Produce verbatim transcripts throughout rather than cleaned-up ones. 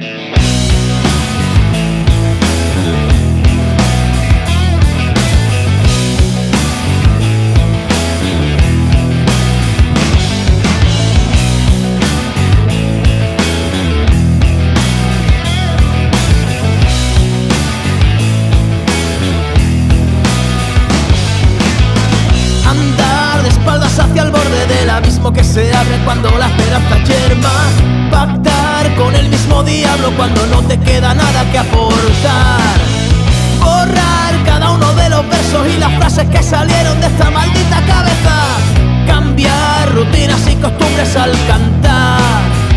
Hacia el borde del abismo que se abre cuando la esperanza yerma. Pactar con el mismo diablo cuando no te queda nada que aportar. Borrar cada uno de los versos y las frases que salieron de esta maldita cabeza. Cambiar rutinas y costumbres al cantar.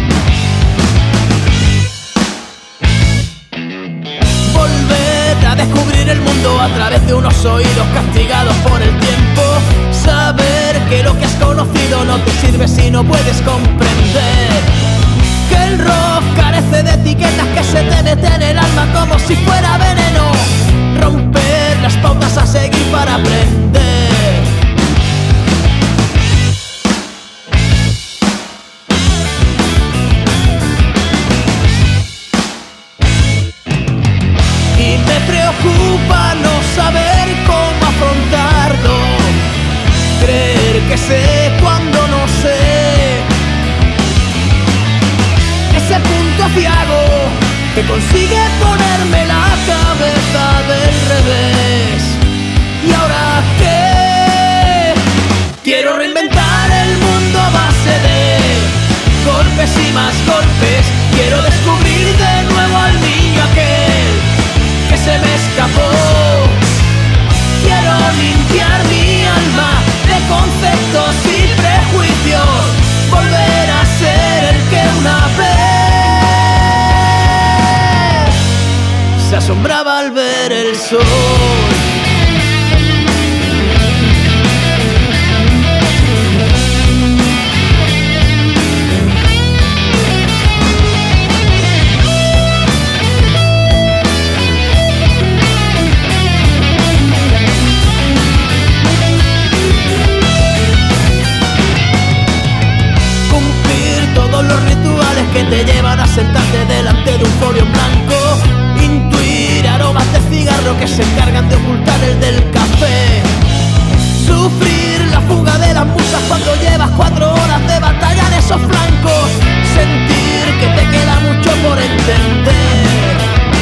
Volver a descubrir el mundo a través de unos oídos castigados por el tiempo. Saber que lo que has conocido no te sirve si no puedes comprender que el rock carece de etiquetas que se te meten en el alma como si fuera veneno. Romper las pautas a seguir para aprender. Y me preocupa no saber cómo afrontarlo. Creer que sé cuando no sé. Ese punto ciego que consigue ponerme la cabeza del revés. ¿Y ahora qué? Quiero reinventar el mundo a base de golpes y más golpes. Quiero descubrir de nuevo al niño aquel que se me escapó. Quiero limpiar mi alma de conceptos y prejuicios, volver a ser el que una vez se asombraba al ver el sol. Que te llevan a sentarte delante de un folio en blanco. Intuir aromas de cigarro que se encargan de ocultar el del café. Sufrir la fuga de las musas cuando llevas cuatro horas de batalla en esos flancos. Sentir que te queda mucho por entender.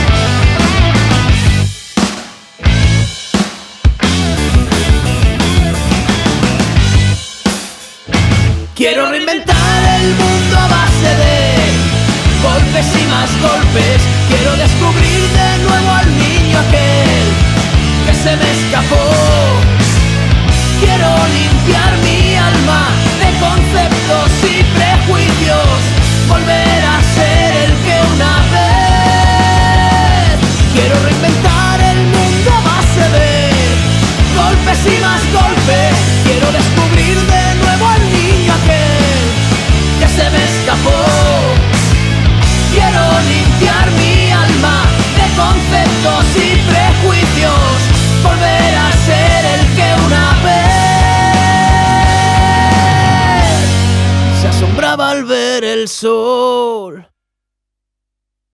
Quiero reinventar el mundo a base de golpes y más golpes. Quiero descubrir de nuevo al niño aquel que se me escapó. Quiero limpiar mi alma de conceptos y prejuicios, volver a ser el que una vez. Quiero reinventar el mundo a base de golpes y más golpes. Quiero descubrir de nuevo al niño aquel que se me escapó. Quiero limpiar mi alma de conceptos y prejuicios, volver a ser el que una vez se asombraba al ver el sol.